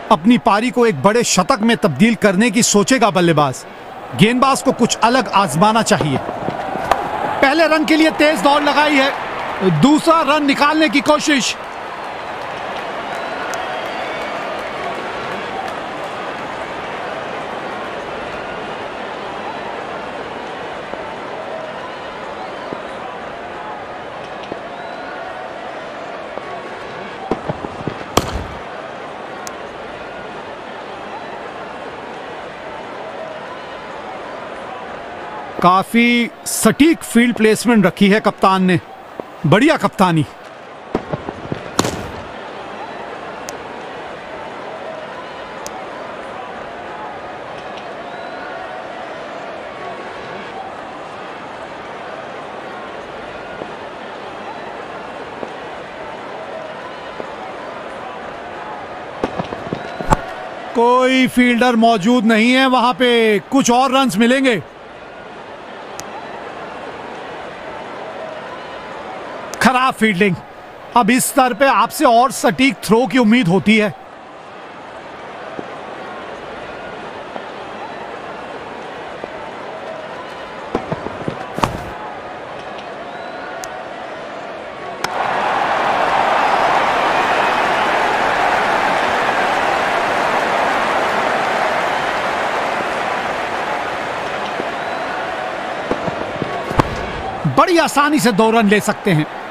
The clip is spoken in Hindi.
अपनी पारी को एक बड़े शतक में तब्दील करने की सोचेगा बल्लेबाज। गेंदबाज को कुछ अलग आजमाना चाहिए। पहले रन के लिए तेज दौड़ लगाई है, दूसरा रन निकालने की कोशिश। काफी सटीक फील्ड प्लेसमेंट रखी है कप्तान ने। बढ़िया कप्तानी। कोई फील्डर मौजूद नहीं है वहां पे, कुछ और रन्स मिलेंगे। खराब फील्डिंग। अब इस स्तर पे आपसे और सटीक थ्रो की उम्मीद होती है। बड़ी आसानी से 2 रन ले सकते हैं।